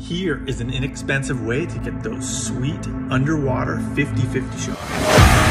Here is an inexpensive way to get those sweet underwater 50-50 shots.